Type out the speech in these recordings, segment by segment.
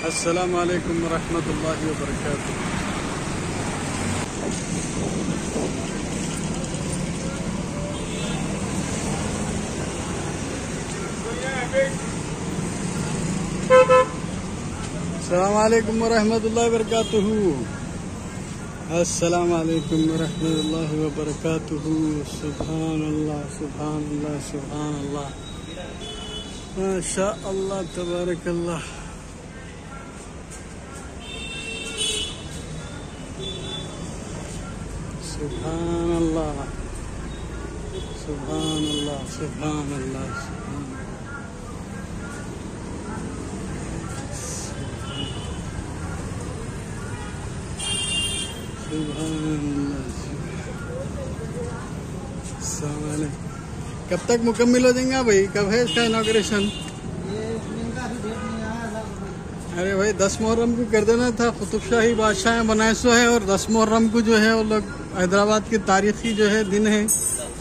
अस्सलामु अलैकुम वरहमतुल्लाहि वबरकातुह। अस्सलामु अलैकुम वरहमतुल्लाहि वबरकातुह। अस्सलामु अलैकुम वरहमतुल्लाहि वबरकातुह। सुभान अल्लाह सुभान अल्लाह सुभान अल्लाह, माशा अल्लाह तबारक अल्लाह। सुभान अल्लाह सुभान अल्लाह सुभान अल्लाह सुभान। कब तक मुकम्मल हो जाएंगे भाई? कब है इसका इनॉग्रेशन? अरे भाई 10 मुहर्रम को कर देना था। कुतुब शाही बादशाह बनाए सो है और 10 मुहर्रम को जो है वो लोग हैदराबाद की तारीखी जो है दिन है।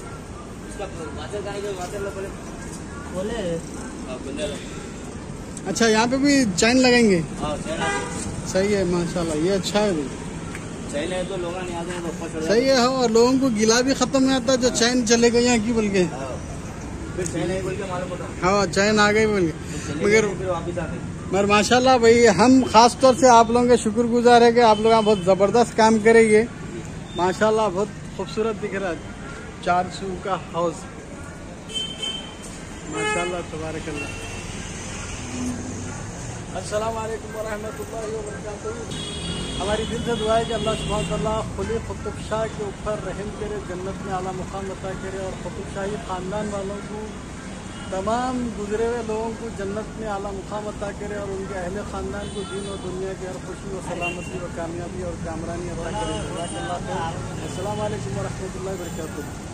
अच्छा, यहाँ पे भी चैन लगाएंगे? सही है माशाल्लाह, ये अच्छा है भाई। चैन है तो लोग नहीं आते हैं तो सही है। हाँ, और लोगों को गिला भी खत्म नहीं आता जो चैन चले गए यहाँ की बोल के। फिर चैन है बोल के मालूम होता। हाँ, चैन आ गई बोल के। मगर वापिस आ गए। मगर माशाल्लाह भाई, हम खास तौर से आप लोगों के शुक्रगुजार है कि आप लोग यहाँ बहुत ज़बरदस्त काम करेंगे। माशाल्लाह बहुत खूबसूरत दिख रहा है 400 का हाउस। माशाल्लाह तबारकल्लाह। अस्सलाम वालेकुम वरहमतुल्लाहि वबरकातुहू। हमारी दिल से दुआ है कि अल्लाह सुब्हान तआला खुली कुतुब शाह के ऊपर रहम करे, जन्नत में आला मुकाम अता करे और कुतुब शाही ख़ानदान वालों को, तमाम गुजरे हुए लोगों को जन्नत में आला मुकाम अता करे और उनके अहले ख़ानदान को दीन और दुनिया की हर खुशी व सलामती व कामयाबी और कामरानी अता करे। अस्सलाम वालेकुम वरहमतुल्लाहि वबरकातुहू।